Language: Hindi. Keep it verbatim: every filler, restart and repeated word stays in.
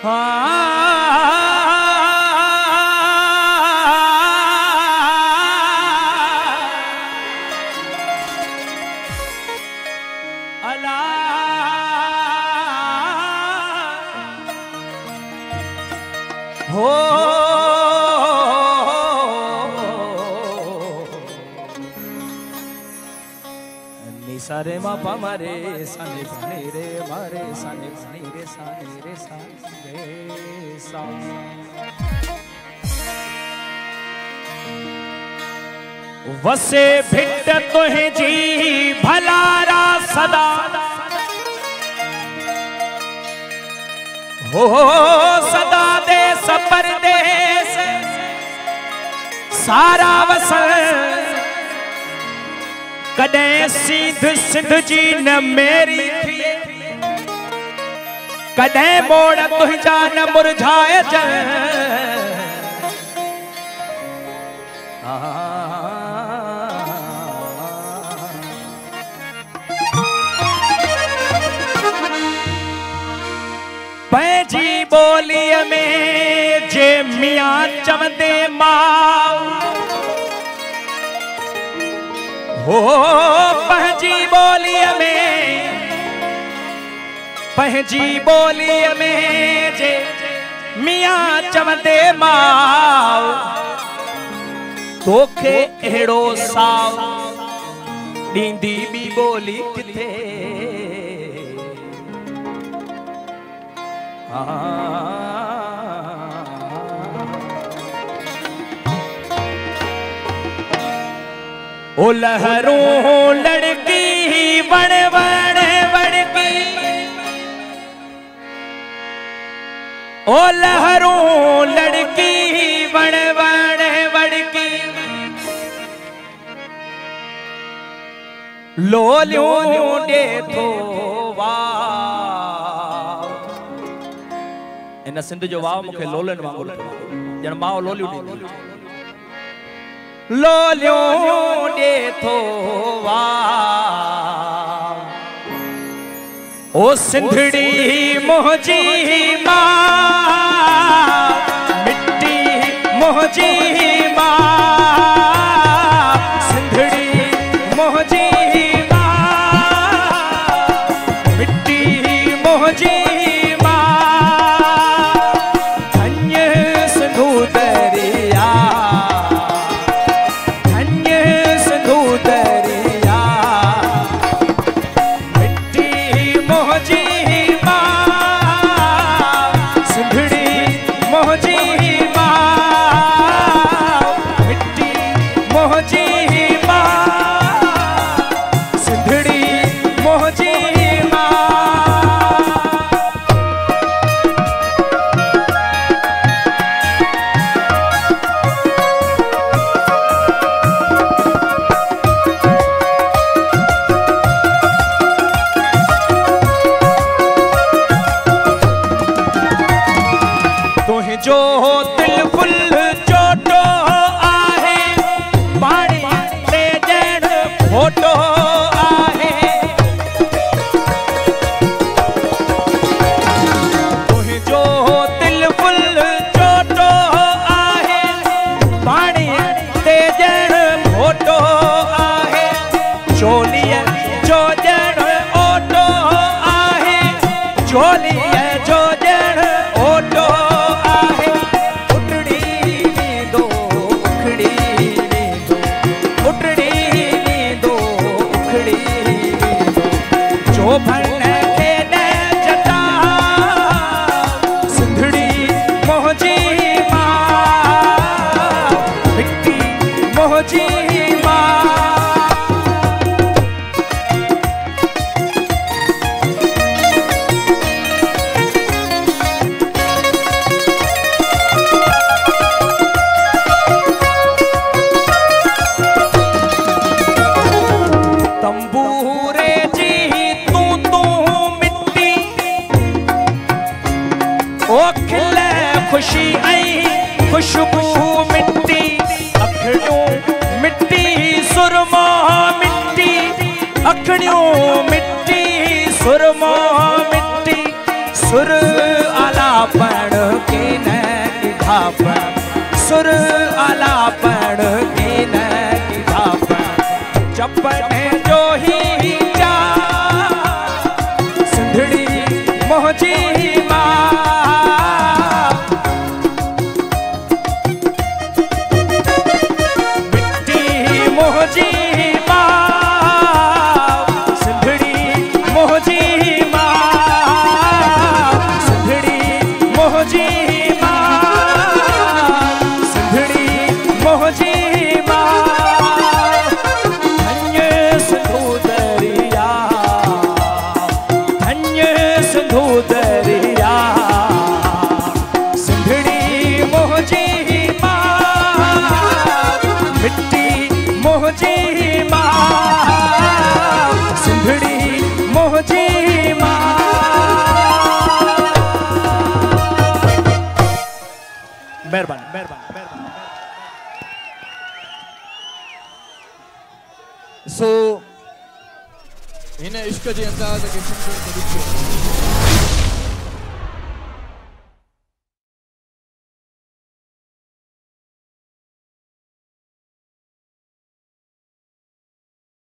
अला हो सारे मापा मारे साने पाने रे मारे साने पाने रे साने रे साने रे सा वसे भिट तुहे जी भलारा सदा हो सदा देश परदेश सारा वसन कदे सिंध सिंध जी न मेरी थी कदे मोड़ तुझा न मुरझाए जल पैजी बोली में जे मियां चवंदे मां हो पहजी बोली में पहजी बोली में जे मियां चवंदे मां तोखे अहिड़ो साव ॾींदी बि बोली किथे ओ लहरों लड़की बड़ बड़ बड़की ओ लहरों लड़की बड़ बड़ बड़की लोलियों दे थो वाव इन सिंध जो वाव मूंखे लोलन वांगुरु ॼण माउ लोलियूं ॾींदी लोलियों दे थो वाव ओ सिंधड़ी मोहजी मां मिट्टी मोहजी मां सिंधड़ी मोहजी मां मिट्टी मोहजी जो दिल फुल चोटो आहे पानी ते जण फोटो आहे तुझो दिल फुल चोटो आहे पानी ते जण फोटो आहे चोलीअ जो जण ओटो आहे चोलीअ जो जण ओटो भन के न जता सिंधड़ी मोहजी मां मिट्टी मोहजी मां तंबूरे जी ओ खिले खुशी आई खुशबू मिट्टी अखड़ियों मिट्टी सुरमा मिट्टी अखड़ियों मिट्टी सुरमा मिट्टी सुर आलापन कीन ढापण सुर आलापण कीन ढापण चपने जो ही जा सिंधड़ी मोहजी माँ मिट्टी मोहजी माँ सिंधड़ी मोहजी माँ सिंधड़ी मोहजी मोहजी माँ धन्य सिंधु दरिया धन्य सिंधु दरिया सिंधड़ी मोहजी माँ मिट्टी मोहजी माँ सिंधड़ी मोहजी माँ मेहरबानी मेहरबानी मेहरबानी सो हिन इश्क जे अंदाज़ खे